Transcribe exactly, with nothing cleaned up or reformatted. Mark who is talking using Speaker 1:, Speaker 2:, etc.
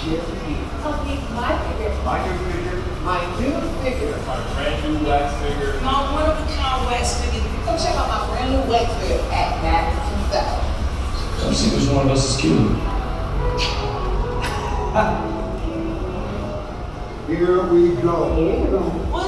Speaker 1: Yes, it is.
Speaker 2: Come meet my figure.
Speaker 1: My new figure.
Speaker 2: My new figure.
Speaker 1: My brand new wax figure.
Speaker 2: My one-of-a-kind wax figure. Come check out my brand new wax figure at Mac two thousand.
Speaker 3: Come see which one of us is cute.
Speaker 1: Here we go.
Speaker 2: Here we go.